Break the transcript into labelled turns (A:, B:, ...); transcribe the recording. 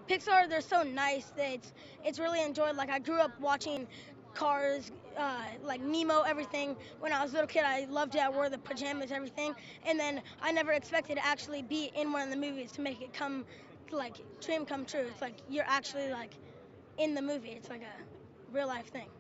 A: Pixar, they're so nice that it's really enjoyed. Like I grew up watching Cars, like Nemo, everything. When I was a little kid, I loved it. I wore the pajamas, everything. And then I never expected to actually be in one of the movies to make it come, like dream come true. It's like you're actually like in the movie. It's like a real life thing.